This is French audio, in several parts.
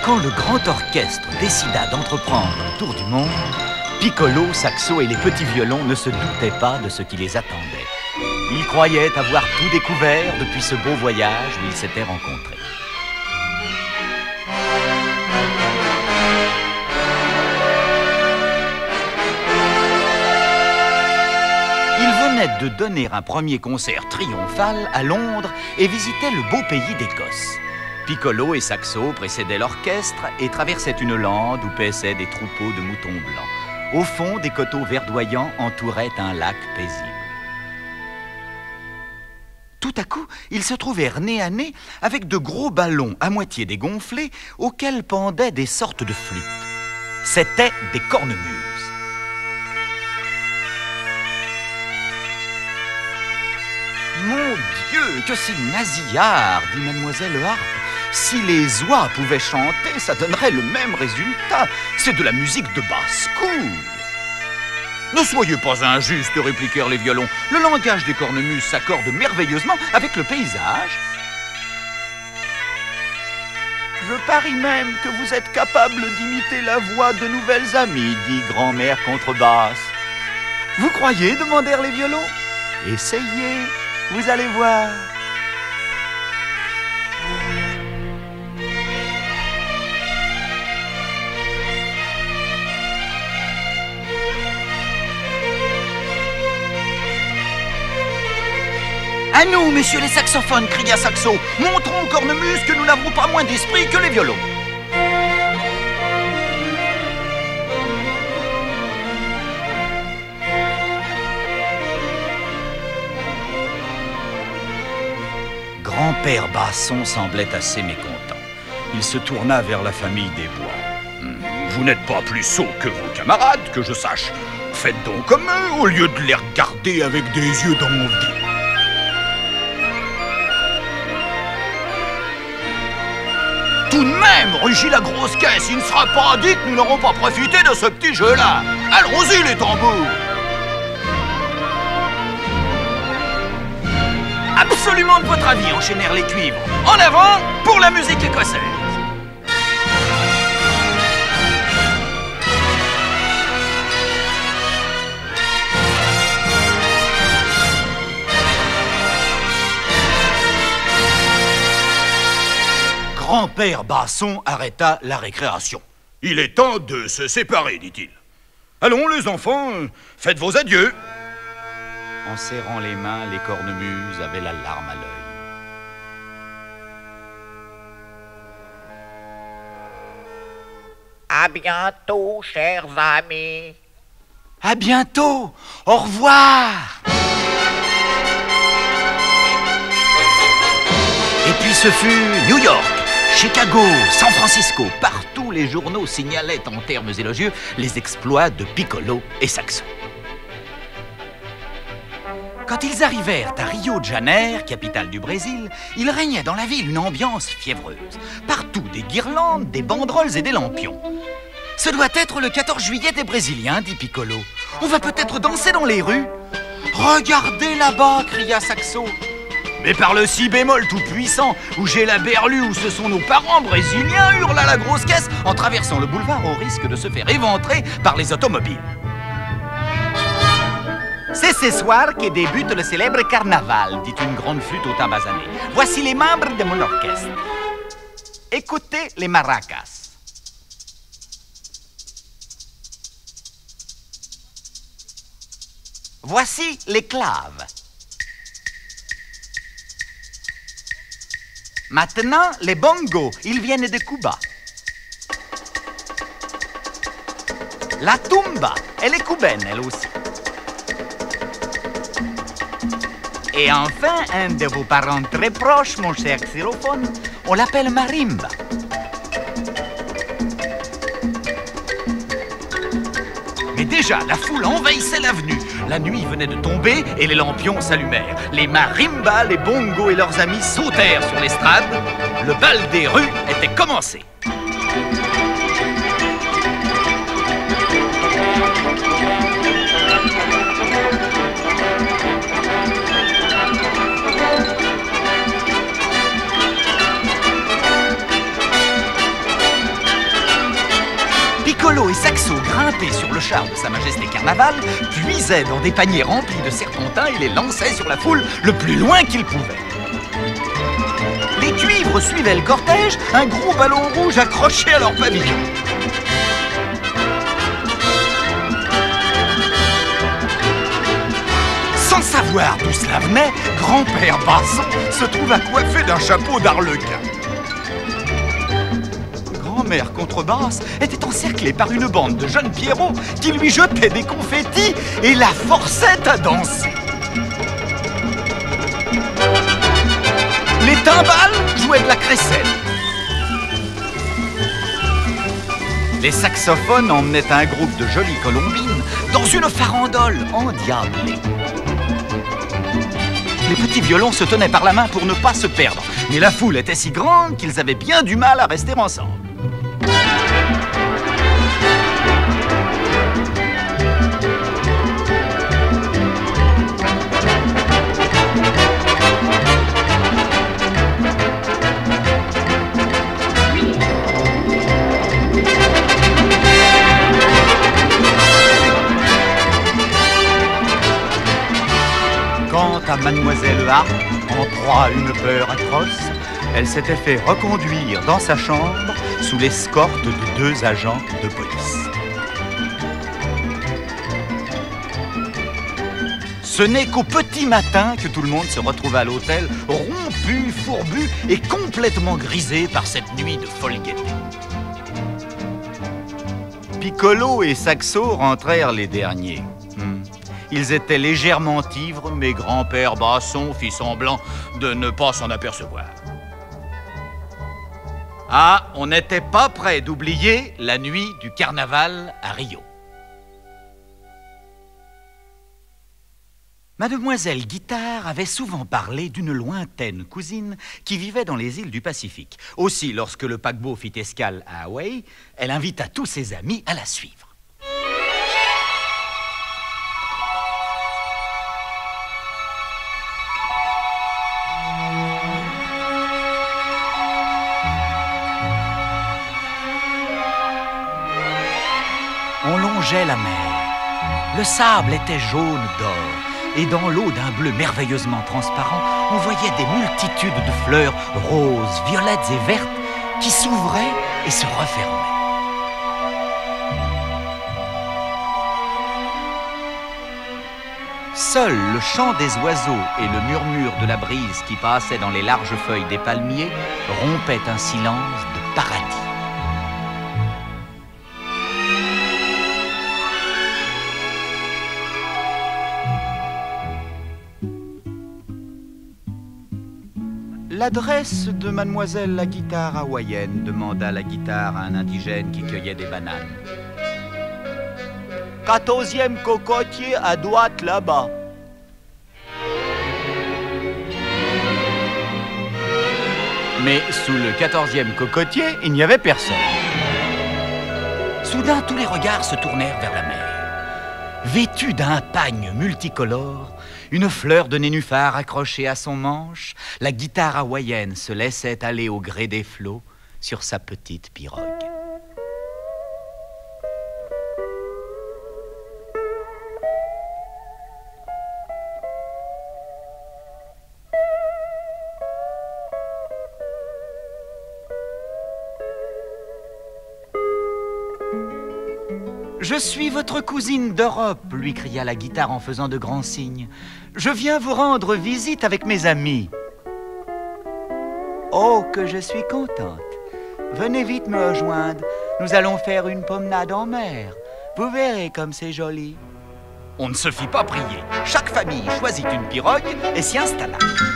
Quand le grand orchestre décida d'entreprendre le tour du monde, Piccolo, Saxo et les petits violons ne se doutaient pas de ce qui les attendait. Ils croyaient avoir tout découvert depuis ce beau voyage où ils s'étaient rencontrés. Ils venaient de donner un premier concert triomphal à Londres et visitaient le beau pays d'Écosse. Piccolo et Saxo précédaient l'orchestre et traversaient une lande où paissaient des troupeaux de moutons blancs. Au fond, des coteaux verdoyants entouraient un lac paisible. Tout à coup, ils se trouvèrent nez à nez avec de gros ballons à moitié dégonflés auxquels pendaient des sortes de flûtes. C'étaient des cornemuses. Mon Dieu, que c'est nasillard, dit mademoiselle Harpe. Si les oies pouvaient chanter, ça donnerait le même résultat. C'est de la musique de basse-cour. Ne soyez pas injuste, répliquèrent les violons. Le langage des cornemuses s'accorde merveilleusement avec le paysage. Je parie même que vous êtes capable d'imiter la voix de nouvelles amies, dit grand-mère contrebasse. Vous croyez, demandèrent les violons. Essayez, vous allez voir. À nous, messieurs les saxophones, cria Saxo. Montrons aux cornemuses que nous n'avons pas moins d'esprit que les violons. Grand-père Basson semblait assez mécontent. Il se tourna vers la famille des Bois. Vous n'êtes pas plus sots que vos camarades, que je sache. Faites donc comme eux, au lieu de les regarder avec des yeux d'envie. Tout de même, rugit la grosse caisse, il ne sera pas dit que nous n'aurons pas profité de ce petit jeu-là. Allons-y, les tambours. Absolument de votre avis, enchaînèrent les cuivres. En avant pour la musique écossaise. Grand-père Basson arrêta la récréation. Il est temps de se séparer, dit-il. Allons, les enfants, faites vos adieux. En serrant les mains, les cornemuses avaient la larme à l'œil. À bientôt, chers amis. À bientôt. Au revoir. Et puis ce fut New York, Chicago, San Francisco. Partout, les journaux signalaient en termes élogieux les exploits de Piccolo et Saxo. Quand ils arrivèrent à Rio de Janeiro, capitale du Brésil, il régnait dans la ville une ambiance fiévreuse. Partout, des guirlandes, des banderoles et des lampions. « Ce doit être le 14 juillet des Brésiliens, dit Piccolo. On va peut-être danser dans les rues. »« Regardez là-bas, cria Saxo. Mais par le si bémol tout puissant, où j'ai la berlue, où ce sont nos parents brésiliens, hurla la grosse caisse en traversant le boulevard au risque de se faire éventrer par les automobiles. C'est ce soir que débute le célèbre carnaval, dit une grande flûte au tambazané. Voici les membres de mon orchestre. Écoutez les maracas. Voici les claves. Maintenant, les bongos, ils viennent de Cuba. La tumba, elle est cubaine, elle aussi. Et enfin, un de vos parents très proches, mon cher xylophone, on l'appelle marimba. Mais déjà, la foule envahissait l'avenue. La nuit venait de tomber et les lampions s'allumèrent. Les marimbas, les bongos et leurs amis sautèrent sur l'estrade. Le bal des rues était commencé. clochards de Sa Majesté Carnaval puisaient dans des paniers remplis de serpentins et les lançaient sur la foule le plus loin qu'ils pouvaient. Les cuivres suivaient le cortège, un gros ballon rouge accroché à leur pavillon. Sans savoir d'où cela venait, grand-père Basson se trouva coiffé d'un chapeau d'arlequin. Grand-mère Contrebasse était encerclée par une bande de jeunes pierrots qui lui jetaient des confettis et la forçaient à danser. Les timbales jouaient de la crécelle. Les saxophones emmenaient un groupe de jolies colombines dans une farandole endiablée. Les petits violons se tenaient par la main pour ne pas se perdre, mais la foule était si grande qu'ils avaient bien du mal à rester ensemble. Quant à Mademoiselle Harpe, en proie à une peur atroce, elle s'était fait reconduire dans sa chambre sous l'escorte de 2 agents de police. Ce n'est qu'au petit matin que tout le monde se retrouva à l'hôtel, rompu, fourbu et complètement grisé par cette nuit de folle gaieté. Piccolo et Saxo rentrèrent les derniers. Ils étaient légèrement ivres, mais grand-père Basson fit semblant de ne pas s'en apercevoir. Ah, on n'était pas près d'oublier la nuit du carnaval à Rio. Mademoiselle Guitare avait souvent parlé d'une lointaine cousine qui vivait dans les îles du Pacifique. Aussi, lorsque le paquebot fit escale à Hawaï, elle invita tous ses amis à la suivre. On longeait la mer. Le sable était jaune d'or, et dans l'eau d'un bleu merveilleusement transparent, on voyait des multitudes de fleurs roses, violettes et vertes qui s'ouvraient et se refermaient. Seul le chant des oiseaux et le murmure de la brise qui passait dans les larges feuilles des palmiers rompaient un silence de paradis. L'adresse de mademoiselle la guitare hawaïenne, demanda la guitare à un indigène qui cueillait des bananes. 14e cocotier à droite là-bas. Mais sous le 14e cocotier, il n'y avait personne. Soudain, tous les regards se tournèrent vers la mer. Vêtue d'un pagne multicolore, une fleur de nénuphar accrochée à son manche, la guitare hawaïenne se laissait aller au gré des flots sur sa petite pirogue. « Je suis votre cousine d'Europe » lui cria la guitare en faisant de grands signes. « Je viens vous rendre visite avec mes amis. »« Oh, que je suis contente. Venez vite me rejoindre. Nous allons faire une promenade en mer. Vous verrez comme c'est joli. » On ne se fit pas prier. Chaque famille choisit une pirogue et s'y installa.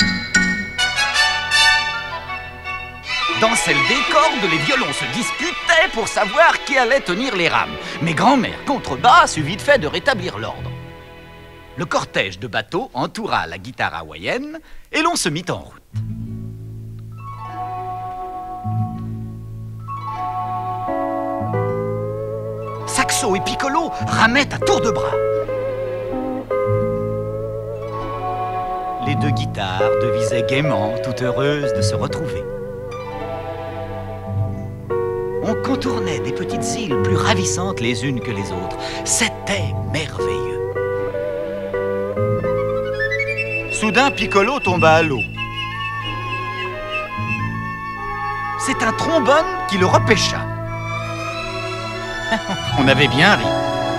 Dans celle des cordes, les violons se disputaient pour savoir qui allait tenir les rames. Mais grand-mère Contrebasse eut vite fait de rétablir l'ordre. Le cortège de bateaux entoura la guitare hawaïenne et l'on se mit en route. Saxo et Piccolo ramaient à tour de bras. Les deux guitares devisaient gaiement, toutes heureuses de se retrouver. On contournait des petites îles plus ravissantes les unes que les autres. C'était merveilleux. Soudain, Piccolo tomba à l'eau. C'est un trombone qui le repêcha. On avait bien ri.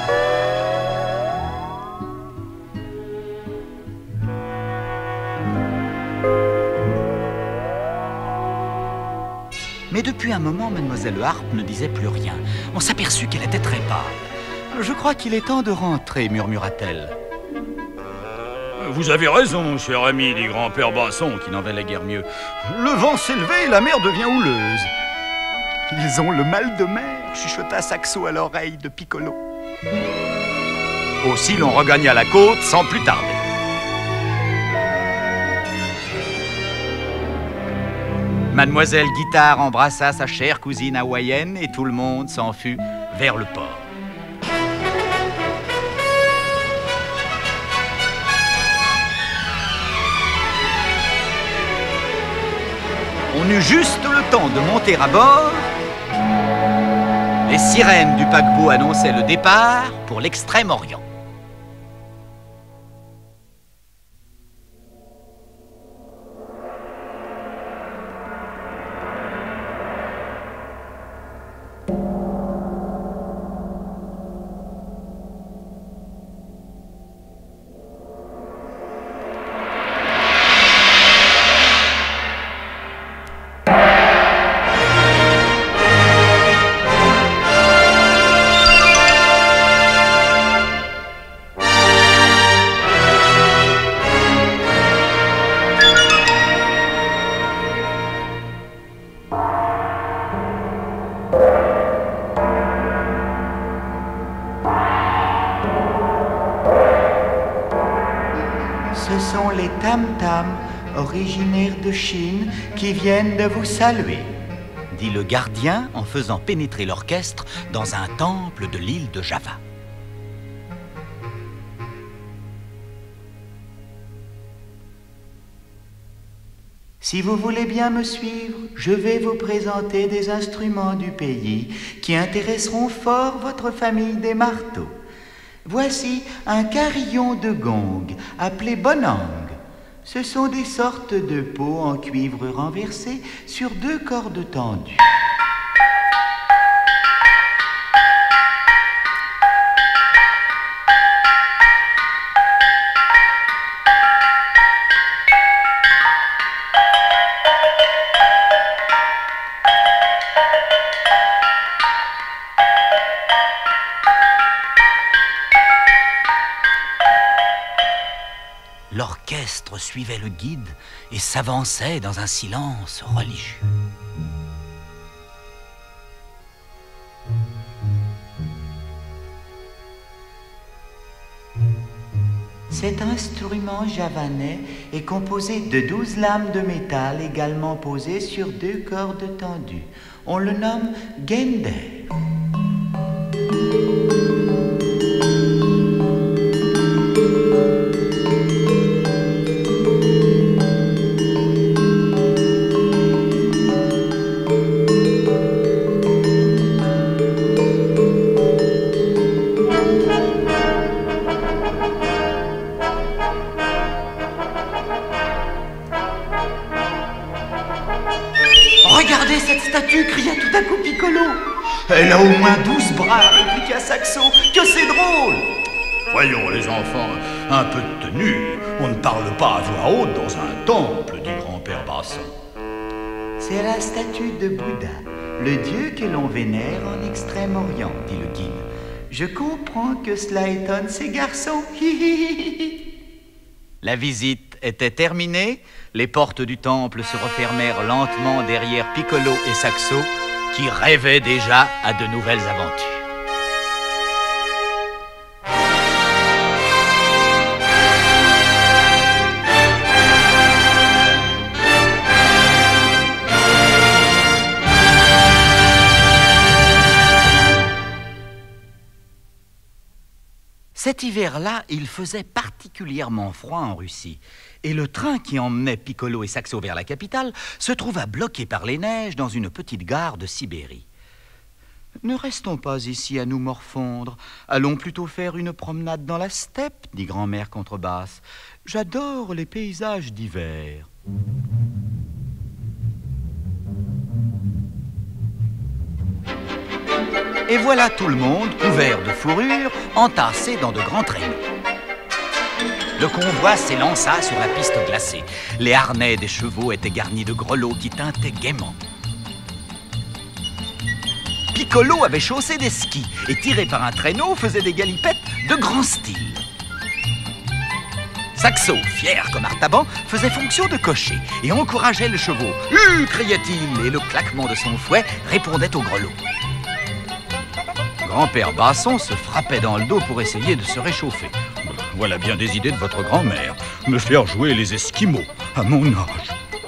Mais depuis un moment, Mademoiselle Harpe ne disait plus rien. On s'aperçut qu'elle était très pâle. « Je crois qu'il est temps de rentrer », murmura-t-elle. « Vous avez raison, cher ami, dit grand-père Basson, qui n'en valait guère mieux. Le vent s'est levé et la mer devient houleuse. »« Ils ont le mal de mer », chuchota Saxo à l'oreille de Piccolo. Aussi l'on regagna la côte sans plus tarder. Mademoiselle Guitare embrassa sa chère cousine hawaïenne et tout le monde s'en fut vers le port. On eut juste le temps de monter à bord. Les sirènes du paquebot annonçaient le départ pour l'Extrême-Orient. Ce sont les tam-tams originaires de Chine qui viennent de vous saluer, dit le gardien en faisant pénétrer l'orchestre dans un temple de l'île de Java. Si vous voulez bien me suivre, je vais vous présenter des instruments du pays qui intéresseront fort votre famille des marteaux. Voici un carillon de gong appelé bonang. Ce sont des sortes de pots en cuivre renversés sur 2 cordes tendues. L'orchestre suivait le guide et s'avançait dans un silence religieux. Cet instrument javanais est composé de 12 lames de métal également posées sur 2 cordes tendues. On le nomme gender. Regardez cette statue, cria tout à coup Piccolo. Elle a au moins 12 bras, répliqua Saxo. Que c'est drôle! Voyons les enfants, un peu de tenue. On ne parle pas à voix haute dans un temple, dit grand-père Basson. C'est la statue de Bouddha, le dieu que l'on vénère en Extrême-Orient, dit le guide. Je comprends que cela étonne ces garçons. La visite était terminée. Les portes du temple se refermèrent lentement derrière Piccolo et Saxo, qui rêvaient déjà à de nouvelles aventures. Cet hiver-là, il faisait particulièrement froid en Russie, et le train qui emmenait Piccolo et Saxo vers la capitale se trouva bloqué par les neiges dans une petite gare de Sibérie. Ne restons pas ici à nous morfondre. Allons plutôt faire une promenade dans la steppe, dit grand-mère contrebasse. J'adore les paysages d'hiver. Et voilà tout le monde, couvert de fourrure, entassé dans de grands traîneaux. Le convoi s'élança sur la piste glacée. Les harnais des chevaux étaient garnis de grelots qui tintaient gaiement. Piccolo avait chaussé des skis et, tiré par un traîneau, faisait des galipettes de grand style. Saxo, fier comme Artaban, faisait fonction de cocher et encourageait les chevaux. « criait-il, et le claquement de son fouet répondait au grelot. Grand-père Basson se frappait dans le dos pour essayer de se réchauffer. « Voilà bien des idées de votre grand-mère, me faire jouer les Esquimaux à mon âge. »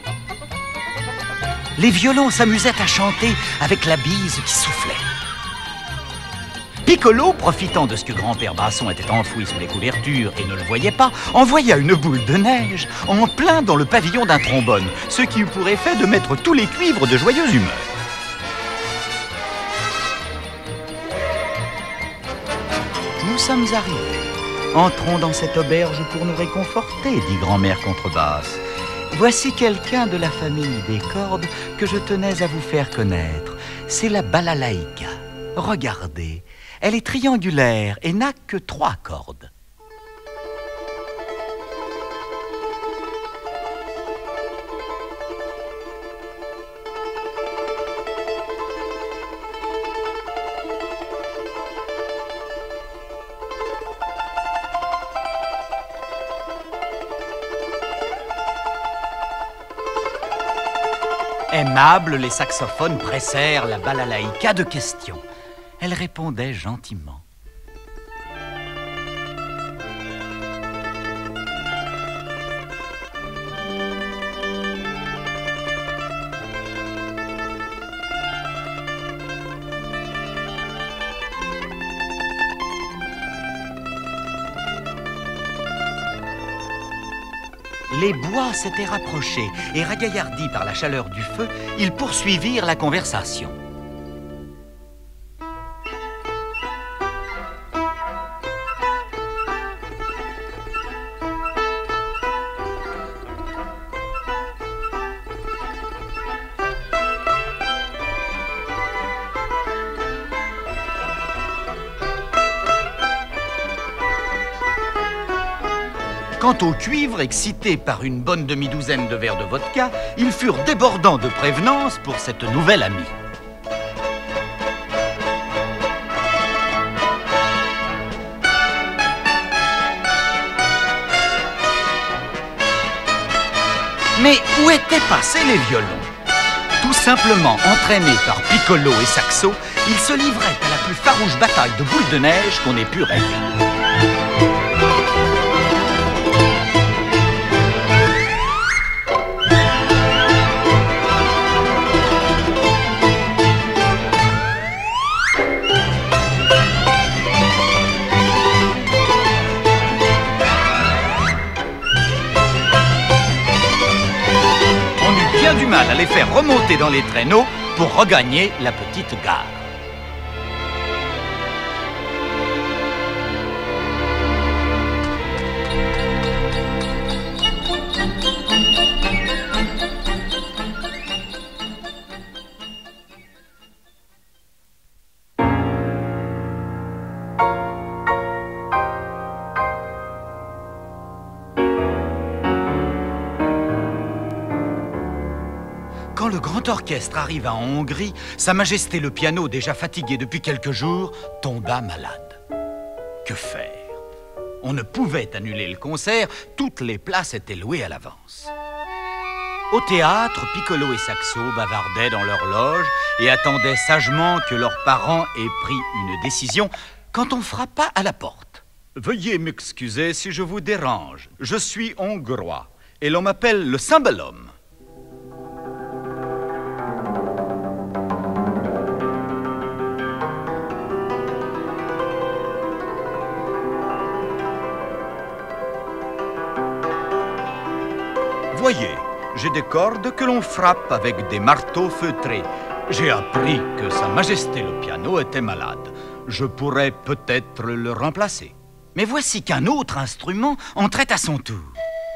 Les violons s'amusaient à chanter avec la bise qui soufflait. Piccolo, profitant de ce que grand-père Basson était enfoui sous les couvertures et ne le voyait pas, envoya une boule de neige en plein dans le pavillon d'un trombone, ce qui eut pour effet de mettre tous les cuivres de joyeuse humeur. Nous sommes arrivés. Entrons dans cette auberge pour nous réconforter, dit grand-mère contrebasse. Voici quelqu'un de la famille des cordes que je tenais à vous faire connaître. C'est la balalaïka. Regardez, elle est triangulaire et n'a que 3 cordes. Aimables, les saxophones pressèrent la balalaïka de questions. Elle répondait gentiment. Les bois s'étaient rapprochés et ragaillardis par la chaleur du feu, ils poursuivirent la conversation. Quant aux cuivres, excités par une bonne demi-douzaine de verres de vodka, ils furent débordants de prévenance pour cette nouvelle amie. Mais où étaient passés les violons? Tout simplement entraînés par Piccolo et Saxo, ils se livraient à la plus farouche bataille de boules de neige qu'on ait pu rêver. Du mal à les faire remonter dans les traîneaux pour regagner la petite gare. Quand le grand orchestre arriva en Hongrie, Sa Majesté le piano, déjà fatigué depuis quelques jours, tomba malade. Que faire? On ne pouvait annuler le concert, toutes les places étaient louées à l'avance. Au théâtre, Piccolo et Saxo bavardaient dans leur loge et attendaient sagement que leurs parents aient pris une décision quand on frappa à la porte. « Veuillez m'excuser si je vous dérange. Je suis hongrois et l'on m'appelle le Cymbalum. » Voyez, j'ai des cordes que l'on frappe avec des marteaux feutrés. J'ai appris que Sa Majesté le piano était malade. Je pourrais peut-être le remplacer. Mais voici qu'un autre instrument entrait à son tour.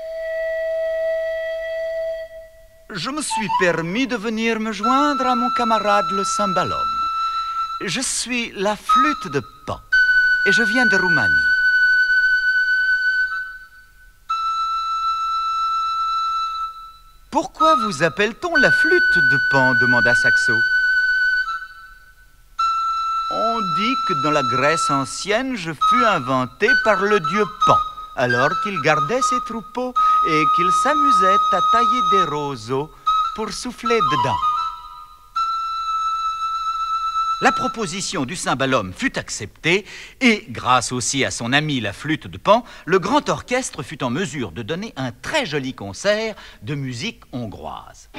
Je me suis permis de venir me joindre à mon camarade le cymbalum. Je suis la flûte de Pan et je viens de Roumanie. Pourquoi vous appelle-t-on la flûte de Pan? Demanda Saxo. On dit que dans la Grèce ancienne, je fus inventé par le dieu Pan, alors qu'il gardait ses troupeaux et qu'il s'amusait à tailler des roseaux pour souffler dedans. La proposition du cymbalum fut acceptée et, grâce aussi à son ami la flûte de Pan, le grand orchestre fut en mesure de donner un très joli concert de musique hongroise.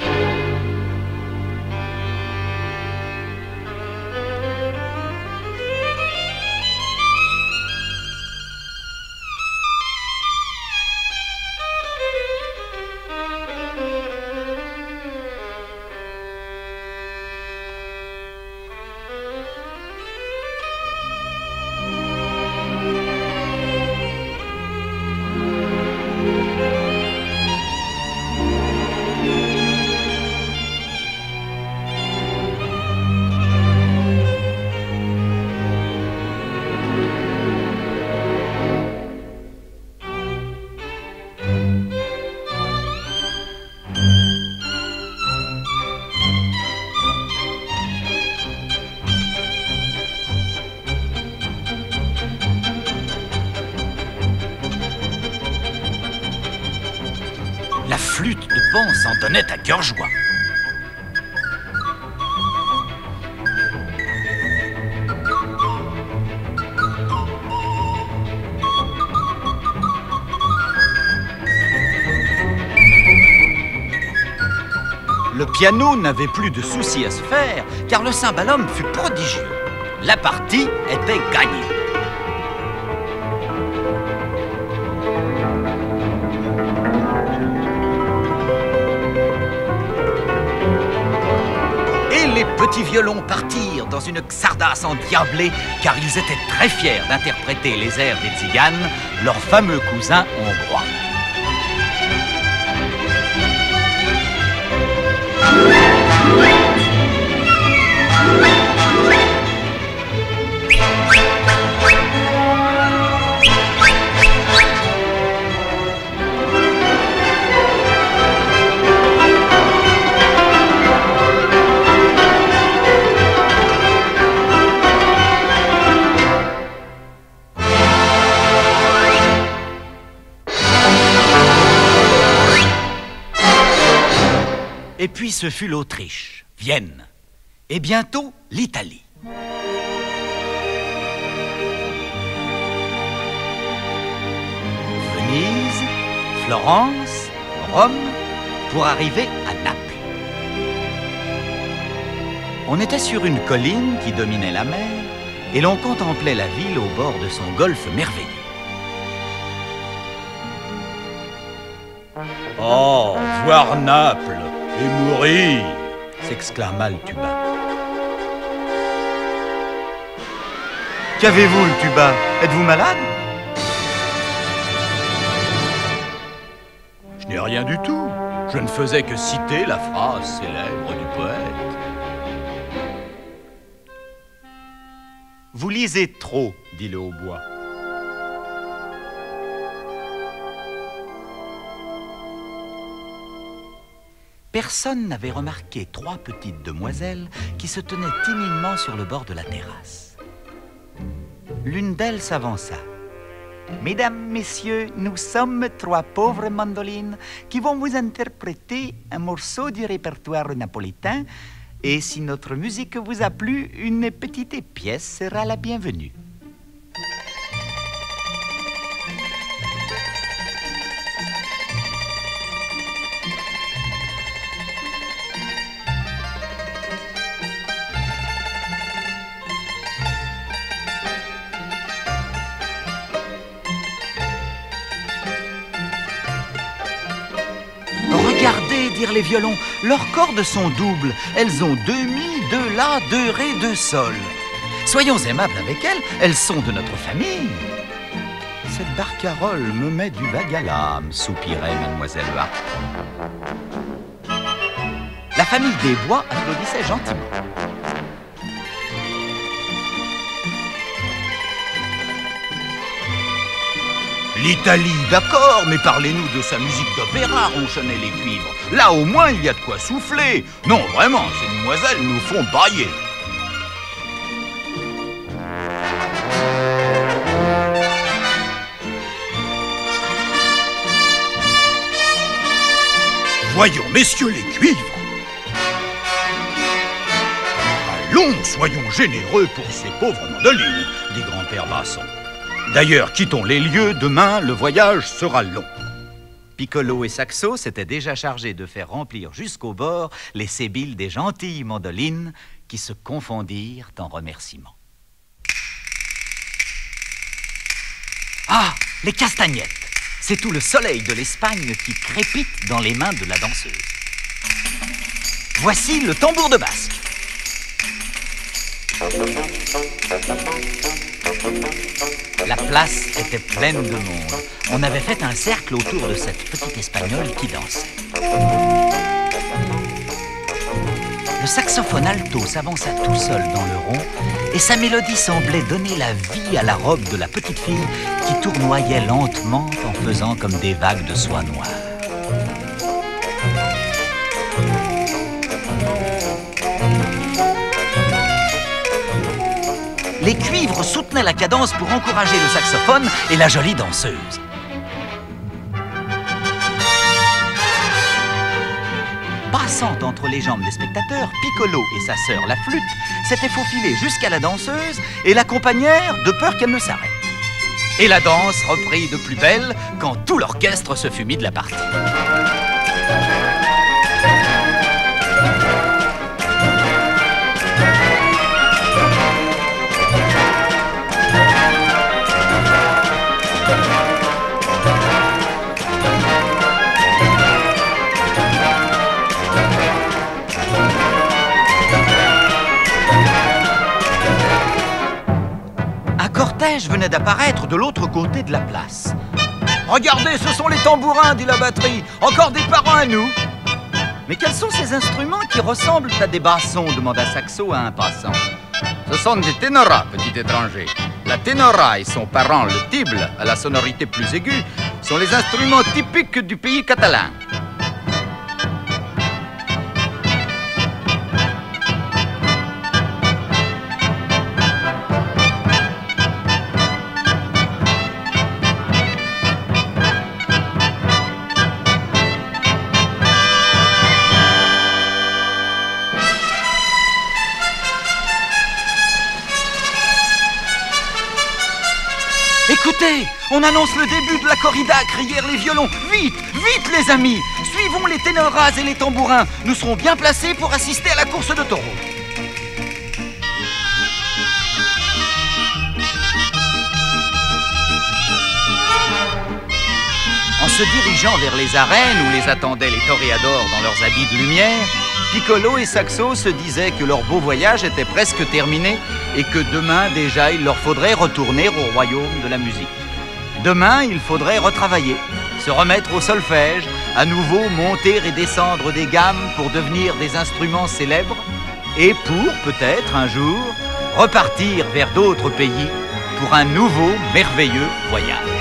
La flûte de Pan s'en donnait à cœur joie. Le piano n'avait plus de soucis à se faire, car le cymbalum fut prodigieux. La partie était gagnée. Les petits violons partirent dans une xardasse endiablée, car ils étaient très fiers d'interpréter les airs des tziganes, leurs fameux cousins hongrois. Et puis ce fut l'Autriche, Vienne, et bientôt l'Italie. Venise, Florence, Rome, pour arriver à Naples. On était sur une colline qui dominait la mer, et l'on contemplait la ville au bord de son golfe merveilleux. Oh, voir Naples et mourir, s'exclama le tuba. Qu'avez-vous, le tuba? Êtes-vous malade? Je n'ai rien du tout. Je ne faisais que citer la phrase célèbre du poète. Vous lisez trop, dit le hautbois. Personne n'avait remarqué trois petites demoiselles qui se tenaient timidement sur le bord de la terrasse. L'une d'elles s'avança. « Mesdames, messieurs, nous sommes trois pauvres mandolines qui vont vous interpréter un morceau du répertoire napolitain et si notre musique vous a plu, une petite pièce sera la bienvenue. » Regardez, dirent les violons, leurs cordes sont doubles. Elles ont 2 mi, la, 2 ré, 2 sol. Soyons aimables avec elles sont de notre famille. Cette barcarolle me met du vague à l'âme, soupirait mademoiselle Harpe. La famille des Bois applaudissait gentiment. L'Italie, d'accord, mais parlez-nous de sa musique d'opéra, ronchonnaient les cuivres. Là, au moins, il y a de quoi souffler. Non, vraiment, ces demoiselles nous font bailler. Voyons, messieurs les cuivres. Allons, soyons généreux pour ces pauvres mandolines, dit grand-père Basson. D'ailleurs, quittons les lieux, demain, le voyage sera long. Piccolo et Saxo s'étaient déjà chargés de faire remplir jusqu'au bord les sébiles des gentilles mandolines qui se confondirent en remerciements. Ah, les castagnettes! C'est tout le soleil de l'Espagne qui crépite dans les mains de la danseuse. Voici le tambour de basque. La place était pleine de monde. On avait fait un cercle autour de cette petite Espagnole qui dansait. Le saxophone alto s'avança tout seul dans le rond et sa mélodie semblait donner la vie à la robe de la petite fille qui tournoyait lentement en faisant comme des vagues de soie noire. Les cuivres soutenaient la cadence pour encourager le saxophone et la jolie danseuse. Passant entre les jambes des spectateurs, Piccolo et sa sœur, la flûte, s'étaient faufilés jusqu'à la danseuse et l'accompagnèrent de peur qu'elle ne s'arrête. Et la danse reprit de plus belle quand tout l'orchestre se fut mis de la partie. Je venais d'apparaître de l'autre côté de la place. « Regardez, ce sont les tambourins, dit la batterie. Encore des parents à nous. »« Mais quels sont ces instruments qui ressemblent à des bassons ?» demanda Saxo à un passant. « Ce sont des ténoras, petit étranger. La ténora et son parent, le tible, à la sonorité plus aiguë, sont les instruments typiques du pays catalan. » Écoutez, on annonce le début de la corrida, crièrent les violons. Vite, vite les amis, suivons les ténoras et les tambourins. Nous serons bien placés pour assister à la course de taureaux. En se dirigeant vers les arènes où les attendaient les toréadors dans leurs habits de lumière, Piccolo et Saxo se disaient que leur beau voyage était presque terminé et que demain déjà il leur faudrait retourner au royaume de la musique. Demain, il faudrait retravailler, se remettre au solfège, à nouveau monter et descendre des gammes pour devenir des instruments célèbres et pour, peut-être un jour, repartir vers d'autres pays pour un nouveau merveilleux voyage.